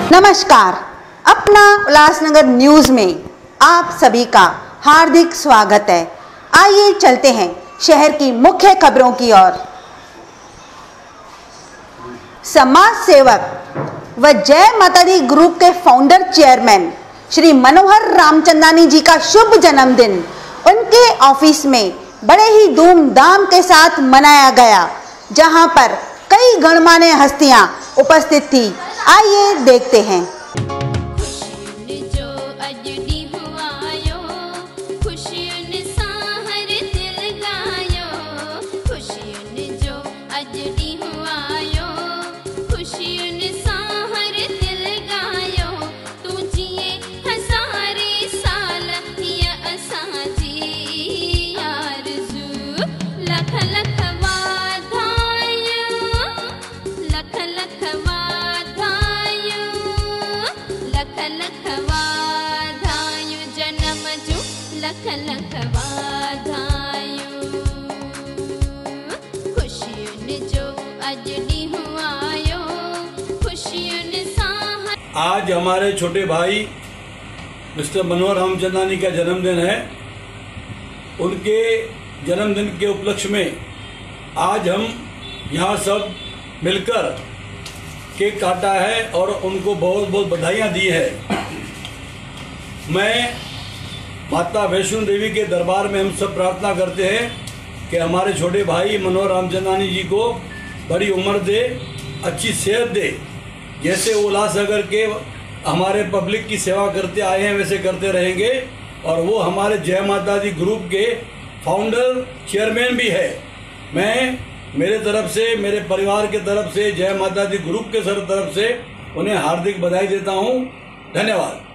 नमस्कार, अपना उल्लासनगर न्यूज में आप सभी का हार्दिक स्वागत है। आइए चलते हैं शहर की मुख्य खबरों की ओर। समाज सेवक व जय माता दी ग्रुप के फाउंडर चेयरमैन श्री मनोहर रामचंदानी जी का शुभ जन्मदिन उनके ऑफिस में बड़े ही धूमधाम के साथ मनाया गया, जहां पर कई गणमान्य हस्तियां उपस्थित थी। आइए देखते हैं। आज हमारे छोटे भाई मिस्टर मनोहर रामचंदानी का जन्मदिन है। उनके जन्मदिन के उपलक्ष्य में आज हम यहाँ सब मिलकर केक काटा है और उनको बहुत बहुत बधाइयाँ दी है। मैं माता वैष्णो देवी के दरबार में हम सब प्रार्थना करते हैं कि हमारे छोटे भाई मनोहर रामचंदानी जी को बड़ी उम्र दे, अच्छी सेहत दे। जैसे वो उल्लासनगर के हमारे पब्लिक की सेवा करते आए हैं वैसे करते रहेंगे, और वो हमारे जय माता दी ग्रुप के फाउंडर चेयरमैन भी है। मैं मेरे तरफ से, मेरे परिवार के तरफ से, जय माता दी ग्रुप के तरफ से उन्हें हार्दिक बधाई देता हूँ। धन्यवाद।